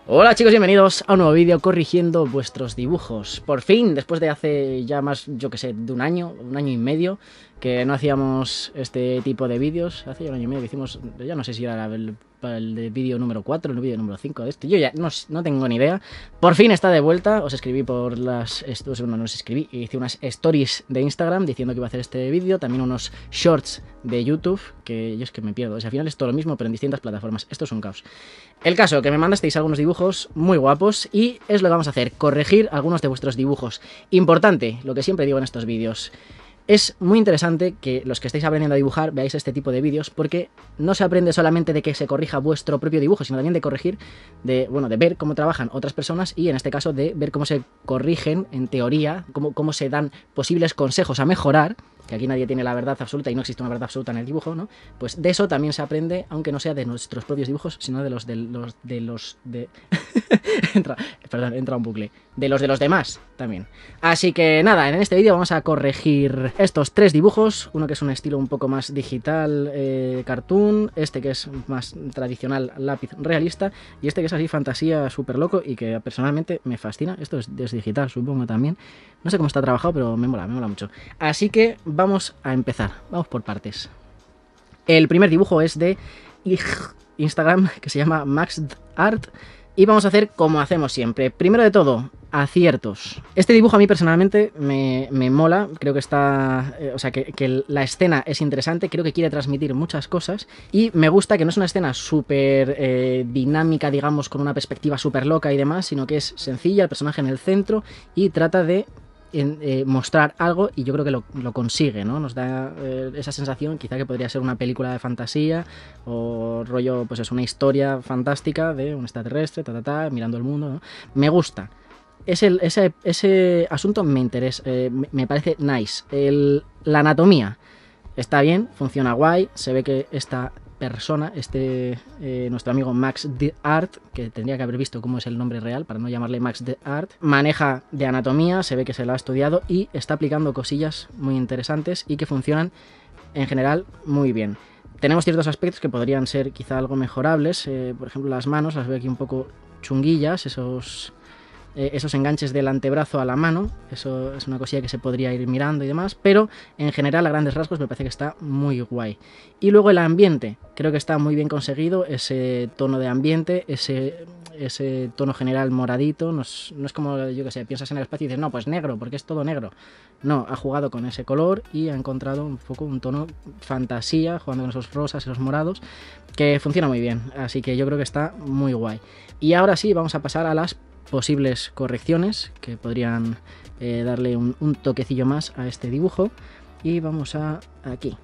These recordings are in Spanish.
Hola chicos, bienvenidos a un nuevo vídeo corrigiendo vuestros dibujos. Por fin, después de hace ya más, yo que sé, de un año y medio que no hacíamos este tipo de vídeos. Hace ya un año y medio que hicimos, ya no sé si era el de vídeo número 4 o el vídeo número 5 de este. Yo ya no tengo ni idea. Por fin está de vuelta, os escribí por las... no os escribí, hice unas stories de Instagram diciendo que iba a hacer este vídeo, también unos shorts de YouTube, que yo es que me pierdo. O sea, al final es todo lo mismo, pero en distintas plataformas. Esto es un caos. El caso, que me mandasteis algunos dibujos muy guapos y es lo que vamos a hacer, corregir algunos de vuestros dibujos. Importante, lo que siempre digo en estos vídeos. Es muy interesante que los que estáis aprendiendo a dibujar veáis este tipo de vídeos porque no se aprende solamente de que se corrija vuestro propio dibujo, sino también de corregir, de ver cómo trabajan otras personas y en este caso de ver cómo se corrigen, en teoría, cómo se dan posibles consejos a mejorar, que aquí nadie tiene la verdad absoluta y no existe una verdad absoluta en el dibujo, ¿no? Pues de eso también se aprende, aunque no sea de nuestros propios dibujos, sino de los de... entra un bucle. De los demás también. Así que nada, en este vídeo vamos a corregir estos tres dibujos. Uno que es un estilo un poco más digital, cartoon. Este que es más tradicional, lápiz realista. Y este que es así, fantasía, súper loco y que personalmente me fascina. Esto es digital, supongo también. No sé cómo está trabajado, pero me mola mucho. Así que vamos a empezar. Vamos por partes. El primer dibujo es de Instagram, que se llama MaxDArt. Y vamos a hacer como hacemos siempre. Primero de todo, aciertos. Este dibujo a mí personalmente me mola. Creo que está... o sea, que la escena es interesante. Creo que quiere transmitir muchas cosas. Y me gusta que no es una escena súper dinámica, digamos, con una perspectiva súper loca y demás, sino que es sencilla, el personaje en el centro y trata de... mostrar algo y yo creo que lo consigue, ¿no? Nos da esa sensación quizá que podría ser una película de fantasía o rollo, pues es una historia fantástica de un extraterrestre, mirando el mundo, ¿no? Me gusta. Ese asunto me interesa, me parece nice. La anatomía está bien, funciona guay, se ve que esta persona, nuestro amigo MaxDArt, que tendría que haber visto cómo es el nombre real para no llamarle MaxDArt, maneja de anatomía, se ve que se lo ha estudiado y está aplicando cosillas muy interesantes y que funcionan en general muy bien. Tenemos ciertos aspectos que podrían ser quizá algo mejorables, por ejemplo las manos, las veo aquí un poco chunguillas, esos enganches del antebrazo a la mano, eso es una cosilla que se podría ir mirando y demás, pero en general a grandes rasgos me parece que está muy guay. Y luego el ambiente, creo que está muy bien conseguido, ese tono de ambiente, ese tono general moradito, no es como, yo que sé, piensas en el espacio y dices, no, pues negro, porque es todo negro. No, ha jugado con ese color y ha encontrado un poco un tono fantasía, jugando con esos rosas, esos morados, que funciona muy bien, así que yo creo que está muy guay. Y ahora sí, vamos a pasar a las posibles correcciones que podrían darle un toquecillo más a este dibujo y vamos a aquí.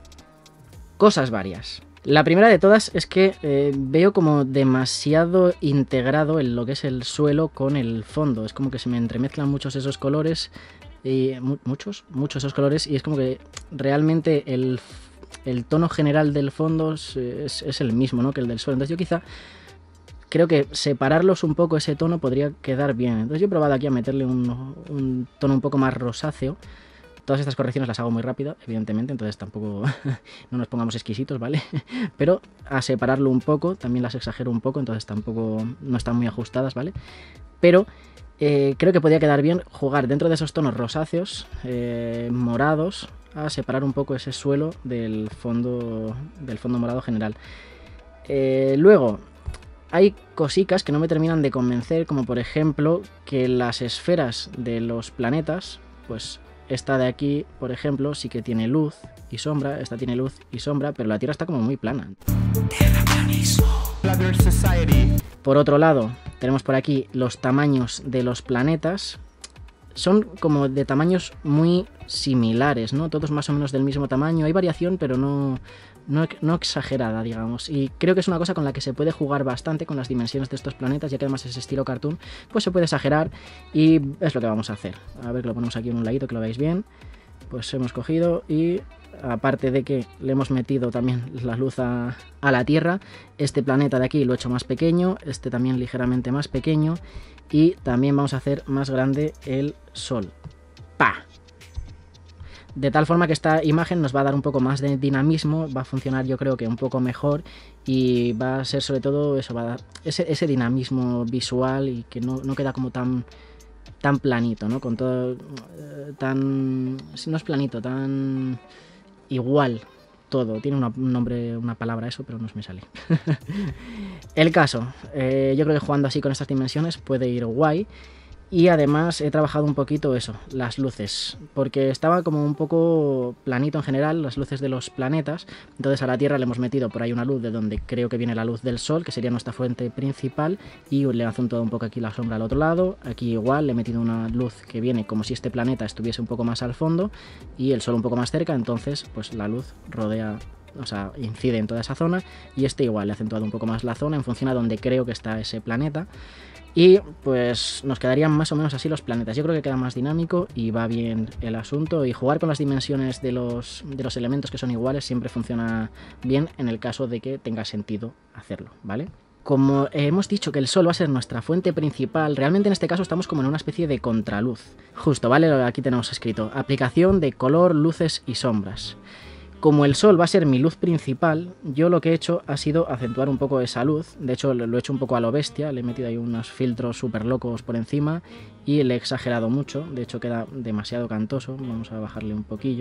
Cosas varias. La primera de todas es que veo como demasiado integrado en lo que es el suelo con el fondo, es como que se me entremezclan muchos esos colores muchos esos colores y es como que realmente el tono general del fondo es el mismo, ¿no?, que el del suelo. Entonces yo quizá creo que separarlos un poco ese tono podría quedar bien. Entonces yo he probado aquí a meterle un tono un poco más rosáceo. Todas estas correcciones las hago muy rápido, evidentemente, entonces tampoco no nos pongamos exquisitos, ¿vale? Pero a separarlo un poco, también las exagero un poco, entonces tampoco no están muy ajustadas, ¿vale? Pero creo que podría quedar bien jugar dentro de esos tonos rosáceos, morados, a separar un poco ese suelo del fondo morado general. Luego... hay cositas que no me terminan de convencer, como por ejemplo que las esferas de los planetas, pues esta de aquí, por ejemplo, sí que tiene luz y sombra, esta tiene luz y sombra, pero la Tierra está como muy plana. Por otro lado, tenemos por aquí los tamaños de los planetas. Son como de tamaños muy similares, ¿no? Todos más o menos del mismo tamaño. Hay variación, pero no exagerada, digamos. Y creo que es una cosa con la que se puede jugar bastante con las dimensiones de estos planetas, ya que además es estilo cartoon, pues se puede exagerar y es lo que vamos a hacer. A ver, que lo ponemos aquí en un ladito, que lo veáis bien. Pues hemos cogido y... aparte de que le hemos metido también la luz a la Tierra, este planeta de aquí lo he hecho más pequeño, este también ligeramente más pequeño y también vamos a hacer más grande el Sol. ¡Pa! de tal forma que esta imagen nos va a dar un poco más de dinamismo, va a funcionar yo creo que un poco mejor y va a ser sobre todo eso, va a dar ese dinamismo visual y que no queda como tan planito, ¿no? Con todo no es planito, tan igual todo. Tiene un nombre, una palabra eso, pero no me sale. El caso, yo creo que jugando así con estas dimensiones puede ir guay. Y además he trabajado un poquito eso, las luces, porque estaba como un poco planito en general, las luces de los planetas. Entonces a la Tierra le hemos metido por ahí una luz de donde creo que viene la luz del Sol, que sería nuestra fuente principal, y le he acentuado un poco aquí la sombra al otro lado. Aquí igual le he metido una luz que viene como si este planeta estuviese un poco más al fondo y el Sol un poco más cerca, entonces pues la luz rodea, o sea, incide en toda esa zona, y este igual le he acentuado un poco más la zona en función a donde creo que está ese planeta. Y pues nos quedarían más o menos así los planetas. Yo creo que queda más dinámico y va bien el asunto. Y jugar con las dimensiones de los elementos que son iguales siempre funciona bien en el caso de que tenga sentido hacerlo, ¿vale? Como hemos dicho que el Sol va a ser nuestra fuente principal, realmente en este caso estamos como en una especie de contraluz. Justo, ¿vale? Aquí tenemos escrito aplicación de color, luces y sombras. Como el Sol va a ser mi luz principal, yo lo que he hecho ha sido acentuar un poco esa luz. De hecho, lo he hecho un poco a lo bestia, le he metido ahí unos filtros súper locos por encima y le he exagerado mucho. De hecho, queda demasiado cantoso, vamos a bajarle un poquillo.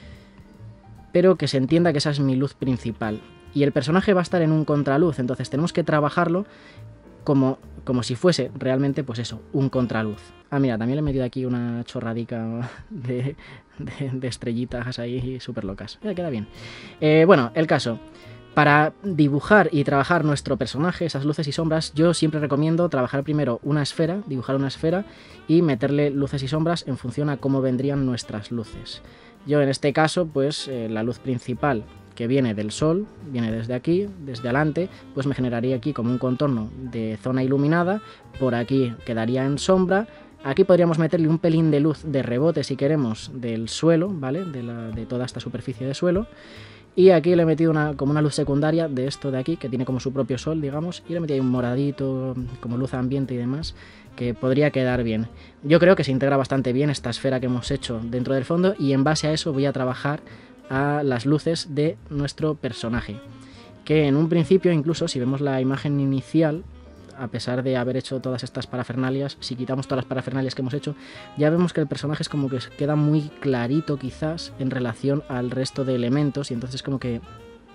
Pero que se entienda que esa es mi luz principal. Y el personaje va a estar en un contraluz, entonces tenemos que trabajarlo como si fuese realmente, pues eso, un contraluz. Ah, mira, también le he metido aquí una chorradica de estrellitas ahí súper locas. Queda bien. Bueno, el caso. Para dibujar y trabajar nuestro personaje, esas luces y sombras, yo siempre recomiendo trabajar primero una esfera, dibujar una esfera y meterle luces y sombras en función a cómo vendrían nuestras luces. Yo en este caso, pues la luz principal que viene del Sol, viene desde aquí, desde adelante, pues me generaría aquí como un contorno de zona iluminada, por aquí quedaría en sombra. Aquí podríamos meterle un pelín de luz de rebote si queremos del suelo, ¿vale? De toda esta superficie de suelo. Y aquí le he metido como una luz secundaria de esto de aquí, que tiene como su propio sol, digamos. Y le he metido ahí un moradito, como luz ambiente y demás, que podría quedar bien. Yo creo que se integra bastante bien esta esfera que hemos hecho dentro del fondo. Y en base a eso voy a trabajar a las luces de nuestro personaje. Que en un principio, incluso si vemos la imagen inicial, a pesar de haber hecho todas estas parafernalias, si quitamos todas las parafernalias que hemos hecho, ya vemos que el personaje es como que queda muy clarito quizás en relación al resto de elementos, y entonces como que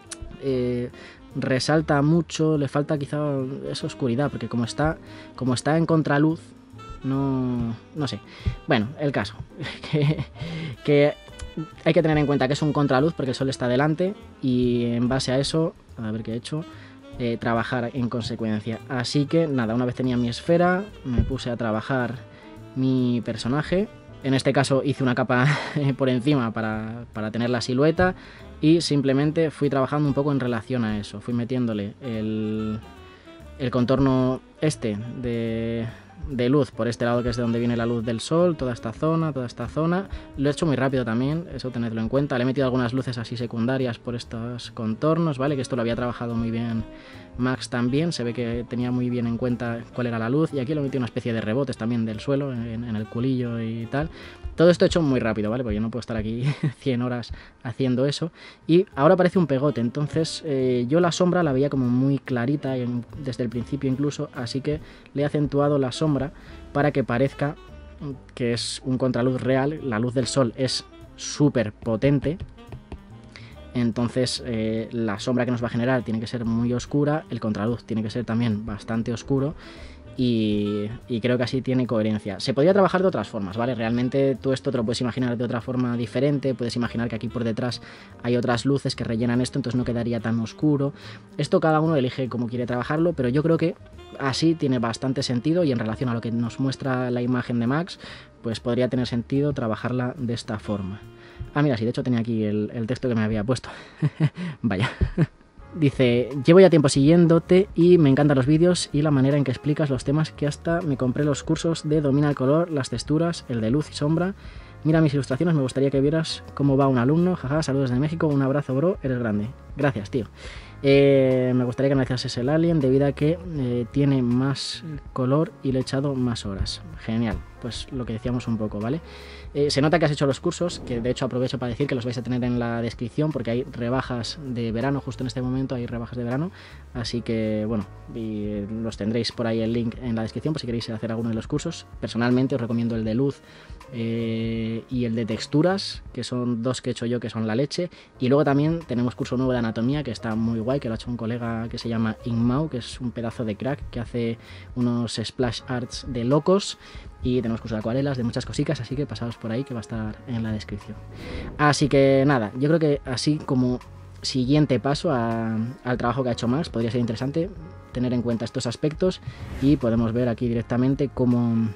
resalta mucho, le falta quizá esa oscuridad, porque como está en contraluz, no sé. Bueno, el caso, que hay que tener en cuenta que es un contraluz porque el Sol está delante, y en base a eso, a ver qué he hecho, trabajar en consecuencia. Así que nada, una vez tenía mi esfera, me puse a trabajar mi personaje. En este caso hice una capa por encima para tener la silueta, y simplemente fui trabajando un poco en relación a eso. Fui metiéndole el contorno de luz por este lado, que es de donde viene la luz del Sol, toda esta zona. Lo he hecho muy rápido también, eso tenedlo en cuenta. Le he metido algunas luces así secundarias por estos contornos, ¿vale? Que esto lo había trabajado muy bien Max también, se ve que tenía muy bien en cuenta cuál era la luz, y aquí le he metido una especie de rebotes también del suelo en el culillo y tal. Todo esto hecho muy rápido, ¿vale? Porque yo no puedo estar aquí 100 horas haciendo eso. Y ahora parece un pegote, entonces yo la sombra la veía como muy clarita desde el principio incluso, así que le he acentuado la sombra para que parezca que es un contraluz real. La luz del Sol es súper potente, entonces la sombra que nos va a generar tiene que ser muy oscura, el contraluz tiene que ser también bastante oscuro, y creo que así tiene coherencia. Se podría trabajar de otras formas, ¿vale? Realmente tú esto te lo puedes imaginar de otra forma diferente, puedes imaginar que aquí por detrás hay otras luces que rellenan esto, entonces no quedaría tan oscuro. Esto cada uno elige cómo quiere trabajarlo, pero yo creo que así tiene bastante sentido, y en relación a lo que nos muestra la imagen de Max, pues podría tener sentido trabajarla de esta forma. Ah, mira, sí, de hecho tenía aquí el texto que me había puesto. Vaya. Dice, llevo ya tiempo siguiéndote y me encantan los vídeos y la manera en que explicas los temas, que hasta me compré los cursos de Domina el color, las texturas, el de luz y sombra. Mira mis ilustraciones, me gustaría que vieras cómo va un alumno. Jaja, saludos desde México, un abrazo bro, eres grande. Gracias, tío. Me gustaría que analizases el Alien debido a que tiene más color y le he echado más horas. Genial, pues lo que decíamos un poco, ¿vale? Se nota que has hecho los cursos, que de hecho aprovecho para decir que los vais a tener en la descripción porque hay rebajas de verano, justo en este momento hay rebajas de verano, así que bueno, los tendréis por ahí el link en la descripción por si queréis hacer alguno de los cursos. Personalmente os recomiendo el de luz y el de texturas, que son dos que he hecho yo que son la leche, y luego también tenemos curso nuevo de anatomía que está muy guay, que lo ha hecho un colega que se llama Ingmau, que es un pedazo de crack que hace unos splash arts de locos. Y tenemos curso de acuarelas, de muchas cositas, así que pasaos por ahí que va a estar en la descripción. Así que nada, yo creo que así como siguiente paso al trabajo que ha hecho Max, podría ser interesante tener en cuenta estos aspectos y podemos ver aquí directamente cómo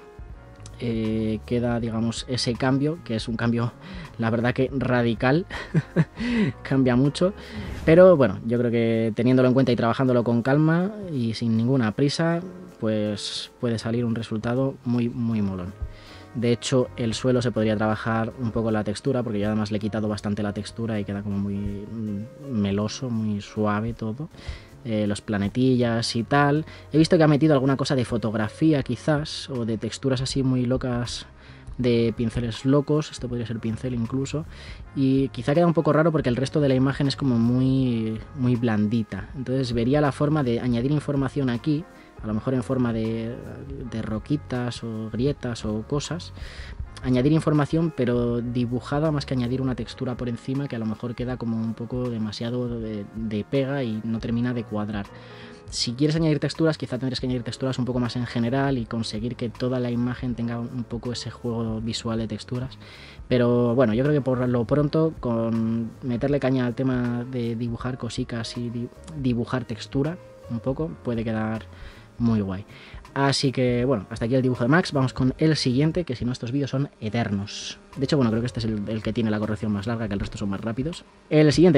queda, digamos, ese cambio, que es un cambio, la verdad que radical, cambia mucho, pero bueno, yo creo que teniéndolo en cuenta y trabajándolo con calma y sin ninguna prisa, pues puede salir un resultado muy molón. De hecho, el suelo se podría trabajar un poco la textura, porque yo además le he quitado bastante la textura y queda como muy meloso, muy suave todo. Los planetillas y tal. He visto que ha metido alguna cosa de fotografía quizás, o de texturas así muy locas, de pinceles locos, esto podría ser pincel incluso, y quizá queda un poco raro porque el resto de la imagen es como muy blandita, entonces vería la forma de añadir información aquí, a lo mejor en forma de roquitas o grietas o cosas, añadir información pero dibujada más que añadir una textura por encima que a lo mejor queda como un poco demasiado de pega y no termina de cuadrar. Si quieres añadir texturas, quizá tendrías que añadir texturas un poco más en general y conseguir que toda la imagen tenga un poco ese juego visual de texturas. Pero bueno, yo creo que por lo pronto, con meterle caña al tema de dibujar cositas y dibujar textura un poco, puede quedar muy guay. Así que bueno, hasta aquí el dibujo de Max. Vamos con el siguiente, que si no estos vídeos son eternos. De hecho, bueno, creo que este es el que tiene la corrección más larga, que el resto son más rápidos. El siguiente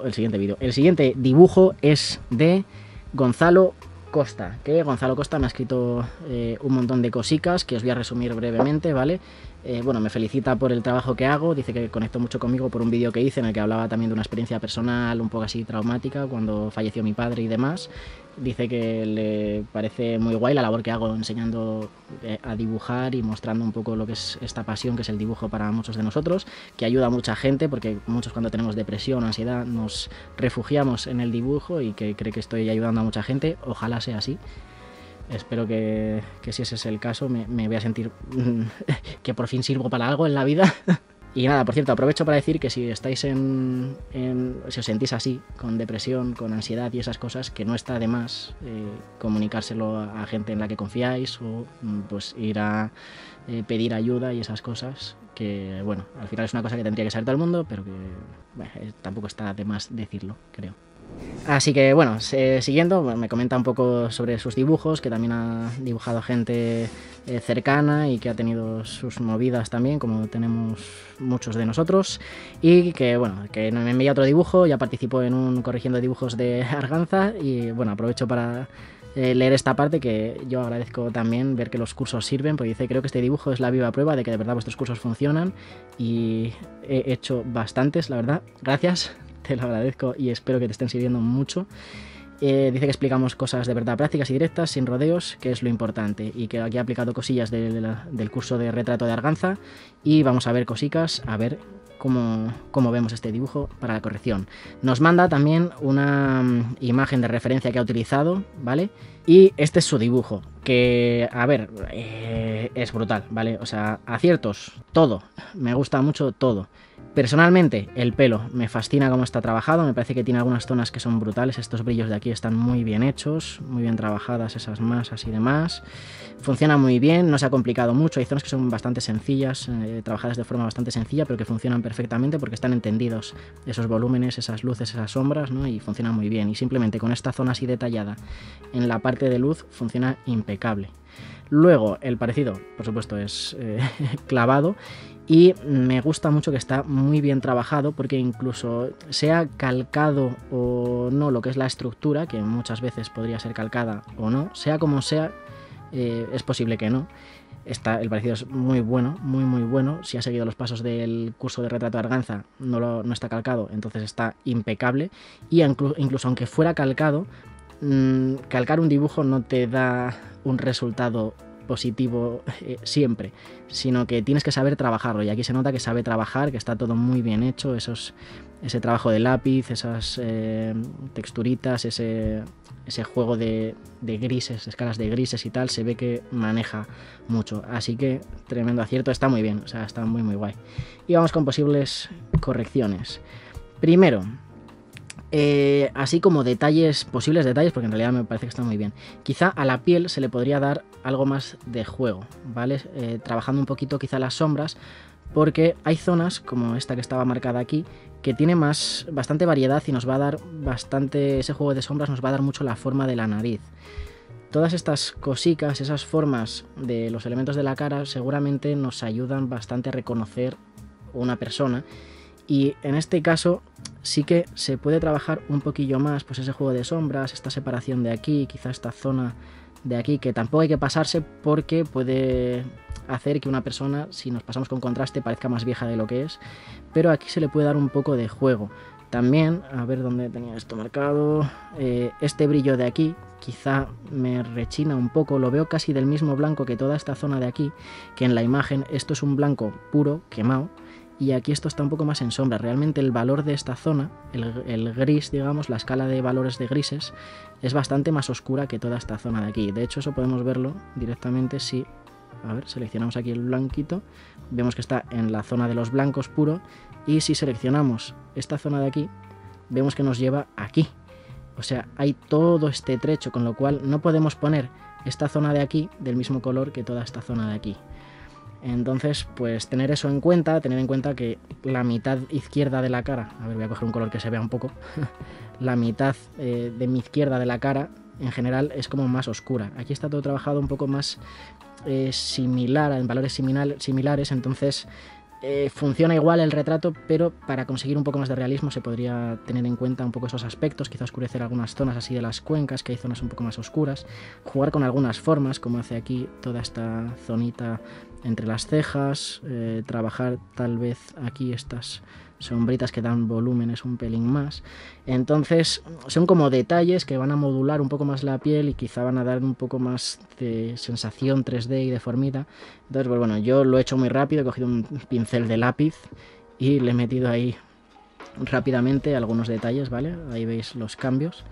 dibujo es de Gonzalo Costa, que Gonzalo Costa me ha escrito un montón de cositas que os voy a resumir brevemente, ¿vale? Bueno, me felicita por el trabajo que hago, dice que conectó mucho conmigo por un vídeo que hice en el que hablaba también de una experiencia personal un poco así traumática cuando falleció mi padre y demás. Dice que le parece muy guay la labor que hago enseñando a dibujar y mostrando un poco lo que es esta pasión que es el dibujo para muchos de nosotros, que ayuda a mucha gente porque muchos cuando tenemos depresión o ansiedad nos refugiamos en el dibujo y que cree que estoy ayudando a mucha gente. Ojalá sea así. Espero que si ese es el caso me voy a sentir que por fin sirvo para algo en la vida. Y nada, por cierto, aprovecho para decir que si estáis si os sentís así, con depresión, con ansiedad y esas cosas, que no está de más comunicárselo a gente en la que confiáis o pues ir a pedir ayuda y esas cosas, que bueno, al final es una cosa que tendría que saber todo el mundo, pero que bueno, tampoco está de más decirlo, creo. Así que bueno, siguiendo, me comenta un poco sobre sus dibujos, que también ha dibujado gente cercana y que ha tenido sus movidas también, como tenemos muchos de nosotros, y que bueno, que me envía otro dibujo, ya participó en un corrigiendo dibujos de Arganza, y bueno, aprovecho para leer esta parte, que yo agradezco también ver que los cursos sirven, porque dice: creo que este dibujo es la viva prueba de que de verdad vuestros cursos funcionan, y he hecho bastantes, la verdad, gracias. Te lo agradezco y espero que te estén sirviendo mucho. Dice que explicamos cosas de verdad prácticas y directas, sin rodeos, que es lo importante, y que aquí ha aplicado cosillas del curso de retrato de Arganza, y vamos a ver cositas, a ver cómo vemos este dibujo para la corrección. Nos manda también una imagen de referencia que ha utilizado, ¿vale? Y este es su dibujo, que, a ver, es brutal, ¿vale? O sea, aciertos, todo, me gusta mucho todo. Personalmente, el pelo me fascina cómo está trabajado, me parece que tiene algunas zonas que son brutales, estos brillos de aquí están muy bien hechos, muy bien trabajadas esas masas y demás, funciona muy bien, no se ha complicado mucho, hay zonas que son bastante sencillas, trabajadas de forma bastante sencilla, pero que funcionan perfectamente porque están entendidos esos volúmenes, esas luces, esas sombras, ¿no? Y funcionan muy bien, y simplemente con esta zona así detallada en la parte de luz funciona impecable. Luego, el parecido, por supuesto, es clavado, y me gusta mucho que está muy bien trabajado, porque incluso sea calcado o no lo que es la estructura, que muchas veces podría ser calcada o no, sea como sea, es posible que no. el parecido es muy bueno, muy bueno. Si ha seguido los pasos del curso de retrato de Arganza, no está calcado, entonces está impecable. Y incluso aunque fuera calcado, calcar un dibujo no te da un resultado positivo siempre, sino que tienes que saber trabajarlo, y aquí se nota que sabe trabajar, que está todo muy bien hecho, ese trabajo de lápiz, esas texturitas, ese juego de grises, escalas de grises y tal, se ve que maneja mucho, así que tremendo acierto, está muy bien, o sea, está muy guay. Y vamos con posibles correcciones. Primero, así como posibles detalles, porque en realidad me parece que está muy bien. Quizá a la piel se le podría dar algo más de juego, ¿vale? Trabajando un poquito quizá las sombras, porque hay zonas, como esta que estaba marcada aquí, que tiene bastante variedad y nos va a dar ese juego de sombras nos va a dar mucho la forma de la nariz. Todas estas cositas, esas formas de los elementos de la cara, seguramente nos ayudan bastante a reconocer una persona. Y en este caso sí que se puede trabajar un poquillo más, pues ese juego de sombras, esta separación de aquí, quizá esta zona de aquí, que tampoco hay que pasarse porque puede hacer que una persona, si nos pasamos con contraste, parezca más vieja de lo que es, pero aquí se le puede dar un poco de juego. También, a ver dónde tenía esto marcado, este brillo de aquí quizá me rechina un poco, lo veo casi del mismo blanco que toda esta zona de aquí, que en la imagen esto es un blanco puro, quemado, y aquí esto está un poco más en sombra. Realmente el valor de esta zona, el gris, digamos, la escala de valores de grises, es bastante más oscura que toda esta zona de aquí. De hecho, eso podemos verlo directamente si, a ver, seleccionamos aquí el blanquito, vemos que está en la zona de los blancos puro, y si seleccionamos esta zona de aquí, vemos que nos lleva aquí. O sea, hay todo este trecho, con lo cual no podemos poner esta zona de aquí del mismo color que toda esta zona de aquí. Entonces, pues tener eso en cuenta, tener en cuenta que la mitad izquierda de la cara, a ver, voy a coger un color que se vea un poco, la mitad de mi izquierda de la cara en general es como más oscura. Aquí está todo trabajado un poco más similar, en valores similares, entonces funciona igual el retrato, pero para conseguir un poco más de realismo se podría tener en cuenta un poco esos aspectos, quizá oscurecer algunas zonas así de las cuencas, que hay zonas un poco más oscuras, jugar con algunas formas, como hace aquí toda esta zonita entre las cejas, trabajar tal vez aquí estas sombritas que dan volúmenes un pelín más. Entonces son como detalles que van a modular un poco más la piel y quizá van a dar un poco más de sensación 3D y de formita. Entonces, pues bueno, yo lo he hecho muy rápido, he cogido un pincel de lápiz y le he metido ahí rápidamente algunos detalles, ¿vale? Ahí veis los cambios.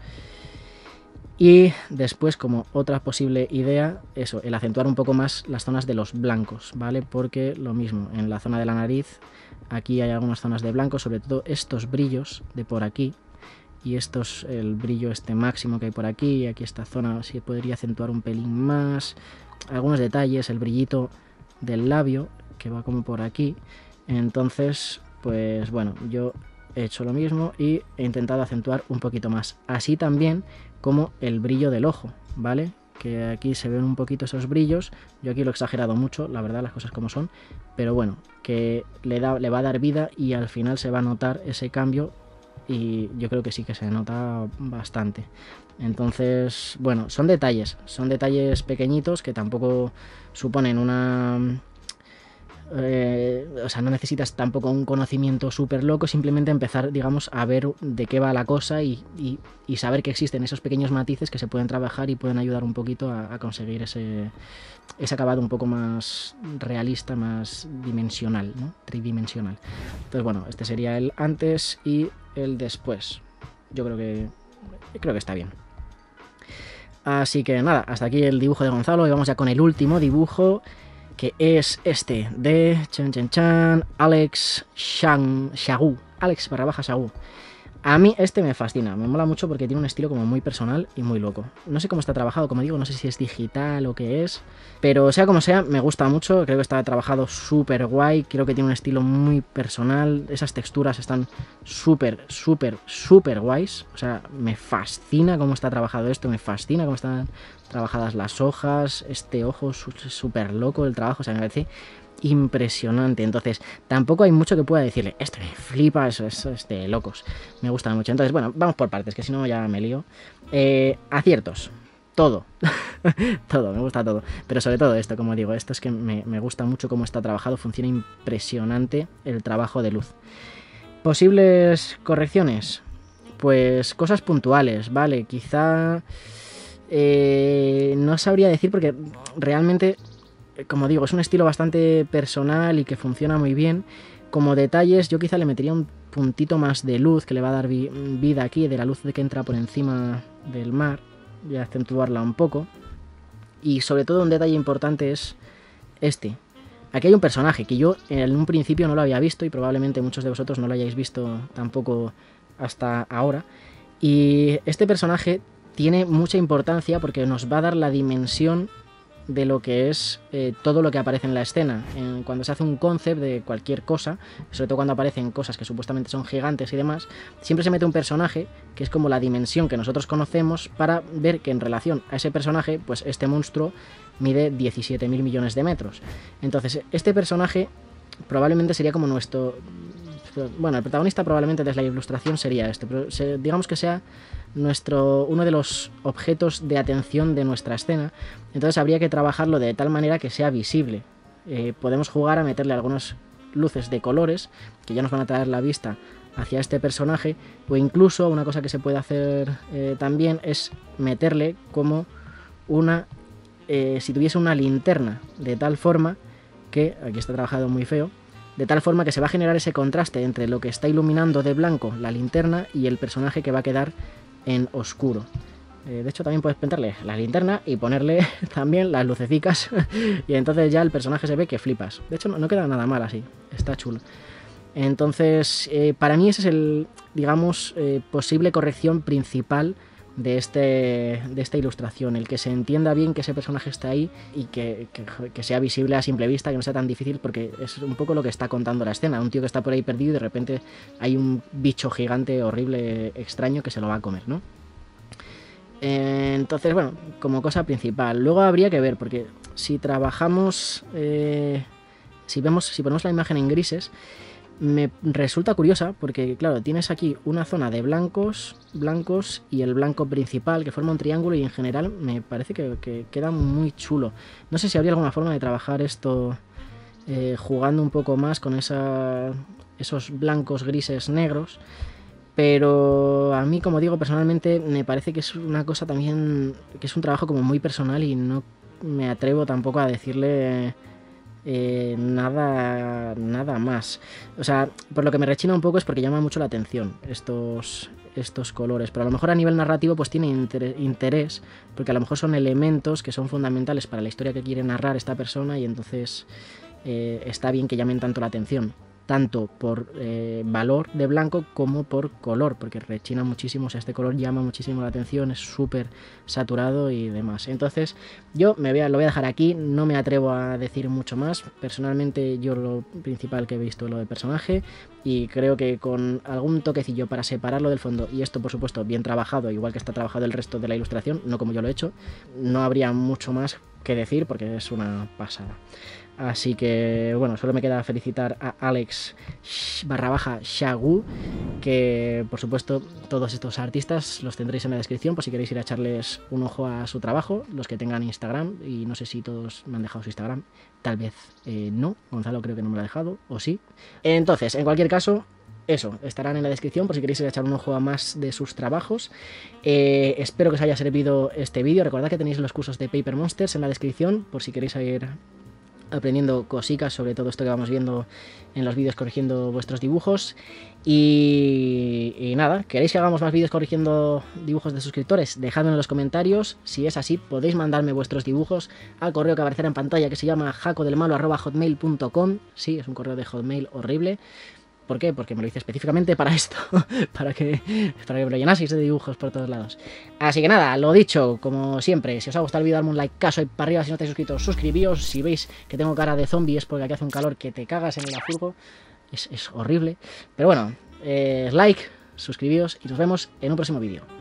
Y después, como otra posible idea, eso, el acentuar un poco más las zonas de los blancos, ¿vale? Porque lo mismo, en la zona de la nariz, aquí hay algunas zonas de blanco, sobre todo estos brillos de por aquí, y estos, el brillo este máximo que hay por aquí, y aquí esta zona sí podría acentuar un pelín más, algunos detalles, el brillito del labio, que va como por aquí. Entonces, pues bueno, yo he hecho lo mismo y he intentado acentuar un poquito más, así también como el brillo del ojo, ¿vale? Que aquí se ven un poquito esos brillos, yo aquí lo he exagerado mucho, la verdad, las cosas como son, pero bueno, que le va a dar vida y al final se va a notar ese cambio y yo creo que sí que se nota bastante. Entonces, bueno, son detalles pequeñitos que tampoco suponen una... o sea, no necesitas tampoco un conocimiento súper loco, simplemente empezar, digamos, a ver de qué va la cosa y saber que existen esos pequeños matices que se pueden trabajar y pueden ayudar un poquito a conseguir ese acabado un poco más realista, más dimensional, ¿no? Tridimensional. Entonces, bueno, este sería el antes y el después. Yo creo que está bien. Así que nada, hasta aquí el dibujo de Gonzalo y vamos ya con el último dibujo, que es este, de Alex Shagu, Alex_Shagu. A mí este me fascina, me mola mucho porque tiene un estilo como muy personal y muy loco. No sé cómo está trabajado, como digo, no sé si es digital o qué es, pero sea como sea, me gusta mucho, creo que está trabajado súper guay, creo que tiene un estilo muy personal, esas texturas están súper guays, o sea, me fascina cómo está trabajado esto, me fascina cómo están trabajadas las hojas, este ojo súper loco el trabajo, o sea, me parece impresionante. Entonces tampoco hay mucho que pueda decirle, esto me flipa, eso es de locos, me gusta mucho. Entonces bueno, vamos por partes, que si no ya me lío. Aciertos. todo. Todo, me gusta todo. Pero sobre todo esto, como digo, esto es que me gusta mucho cómo está trabajado. Funciona impresionante el trabajo de luz. Posibles correcciones. Pues cosas puntuales, ¿vale? Quizá... no sabría decir porque realmente, como digo, es un estilo bastante personal y que funciona muy bien. Como detalles, yo quizá le metería un puntito más de luz que le va a dar vida aquí, de la luz que entra por encima del mar, y acentuarla un poco. Y sobre todo un detalle importante es este. Aquí hay un personaje que yo en un principio no lo había visto y probablemente muchos de vosotros no lo hayáis visto tampoco hasta ahora. Y este personaje tiene mucha importancia porque nos va a dar la dimensión de lo que es todo lo que aparece en la escena. Cuando se hace un concept de cualquier cosa, sobre todo cuando aparecen cosas que supuestamente son gigantes y demás, siempre se mete un personaje que es como la dimensión que nosotros conocemos para ver que en relación a ese personaje, pues este monstruo mide 17.000 millones de metros. Entonces, este personaje probablemente sería como nuestro... Bueno, el protagonista probablemente desde la ilustración sería este, pero digamos que sea uno de los objetos de atención de nuestra escena. Entonces habría que trabajarlo de tal manera que sea visible. Podemos jugar a meterle algunas luces de colores que ya nos van a traer la vista hacia este personaje, o incluso una cosa que se puede hacer también es meterle como si tuviese una linterna, de tal forma que, aquí está trabajado muy feo, de tal forma que se va a generar ese contraste entre lo que está iluminando de blanco la linterna y el personaje que va a quedar en oscuro. De hecho, también puedes pintarle la linterna y ponerle también las lucecicas y entonces ya el personaje se ve que flipas. De hecho, no queda nada mal así, está chulo. Entonces, para mí ese es el, digamos, posible corrección principal de esta ilustración, el que se entienda bien que ese personaje está ahí y que sea visible a simple vista, que no sea tan difícil, porque es un poco lo que está contando la escena, un tío que está por ahí perdido y de repente hay un bicho gigante, horrible, extraño que se lo va a comer, ¿no? Entonces, bueno, como cosa principal. Luego habría que ver, porque si trabajamos, si ponemos la imagen en grises, me resulta curiosa porque, claro, tienes aquí una zona de blancos y el blanco principal que forma un triángulo y en general me parece que queda muy chulo. No sé si habría alguna forma de trabajar esto jugando un poco más con esos blancos, grises, negros, pero a mí, como digo, personalmente me parece que es una cosa también, que es un trabajo como muy personal y no me atrevo tampoco a decirle... nada más. O sea, por lo que me rechina un poco es porque llama mucho la atención estos colores, pero a lo mejor a nivel narrativo pues tiene interés, porque a lo mejor son elementos que son fundamentales para la historia que quiere narrar esta persona y entonces está bien que llamen tanto la atención, tanto por valor de blanco como por color, porque rechina muchísimo, o sea, este color llama muchísimo la atención, es súper saturado y demás. Entonces yo lo voy a dejar aquí, no me atrevo a decir mucho más. Personalmente yo lo principal que he visto es lo del personaje y creo que con algún toquecillo para separarlo del fondo, y esto por supuesto bien trabajado, igual que está trabajado el resto de la ilustración, no como yo lo he hecho, no habría mucho más que decir porque es una pasada. Así que, bueno, solo me queda felicitar a Alex _Shagu, que por supuesto todos estos artistas los tendréis en la descripción por si queréis ir a echarles un ojo a su trabajo, los que tengan Instagram, y no sé si todos me han dejado su Instagram, tal vez no, Gonzalo creo que no me lo ha dejado, o sí. Entonces, en cualquier caso... Eso, estarán en la descripción por si queréis ir a echar un ojo a más de sus trabajos. Espero que os haya servido este vídeo. Recordad que tenéis los cursos de Paper Monsters en la descripción por si queréis ir aprendiendo cositas sobre todo esto que vamos viendo en los vídeos corrigiendo vuestros dibujos. Y nada, ¿queréis que hagamos más vídeos corrigiendo dibujos de suscriptores? Dejadme en los comentarios. Si es así, podéis mandarme vuestros dibujos al correo que aparecerá en pantalla, que se llama jacodelmalo@hotmail.com. Sí, es un correo de Hotmail horrible. ¿Por qué? Porque me lo hice específicamente para esto, para que me lo llenaseis de dibujos por todos lados. Así que nada, lo dicho, como siempre, si os ha gustado el vídeo, dadme un like, caso ahí para arriba, si no estáis suscritos, suscribíos. Si veis que tengo cara de zombie es porque aquí hace un calor que te cagas en el afurgo, es horrible. Pero bueno, like, suscribíos y nos vemos en un próximo vídeo.